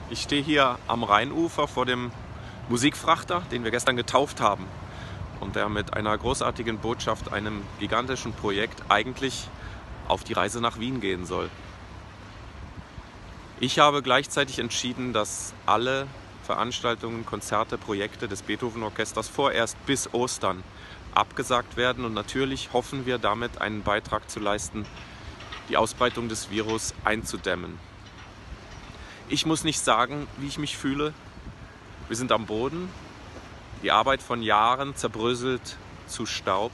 Ich stehe hier am Rheinufer vor dem Musikfrachter, den wir gestern getauft haben und der mit einer großartigen Botschaft, einem gigantischen Projekt eigentlich auf die Reise nach Wien gehen soll. Ich habe gleichzeitig entschieden, dass alle Veranstaltungen, Konzerte, Projekte des Beethoven-Orchesters vorerst bis Ostern abgesagt werden, und natürlich hoffen wir damit einen Beitrag zu leisten, die Ausbreitung des Virus einzudämmen. Ich muss nicht sagen, wie ich mich fühle. Wir sind am Boden. Die Arbeit von Jahren zerbröselt zu Staub.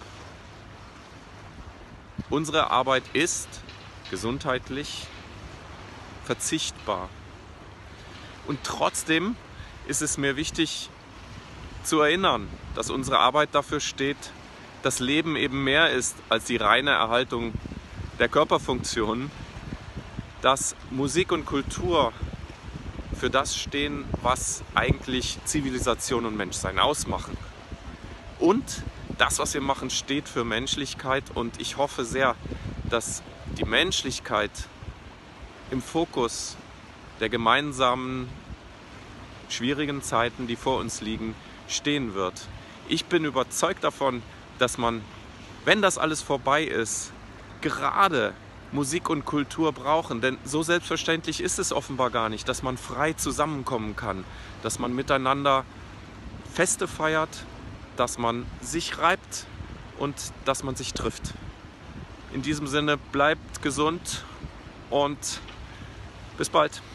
Unsere Arbeit ist gesundheitlich verzichtbar. Und trotzdem ist es mir wichtig zu erinnern, dass unsere Arbeit dafür steht, dass Leben eben mehr ist als die reine Erhaltung der Körperfunktionen, dass Musik und Kultur für das stehen, was eigentlich Zivilisation und Menschsein ausmachen. Und das, was wir machen, steht für Menschlichkeit, und ich hoffe sehr, dass die Menschlichkeit im Fokus der gemeinsamen schwierigen Zeiten, die vor uns liegen, stehen wird. Ich bin überzeugt davon, dass man, wenn das alles vorbei ist, gerade Musik und Kultur brauchen, denn so selbstverständlich ist es offenbar gar nicht, dass man frei zusammenkommen kann, dass man miteinander Feste feiert, dass man sich reibt und dass man sich trifft. In diesem Sinne, bleibt gesund und bis bald.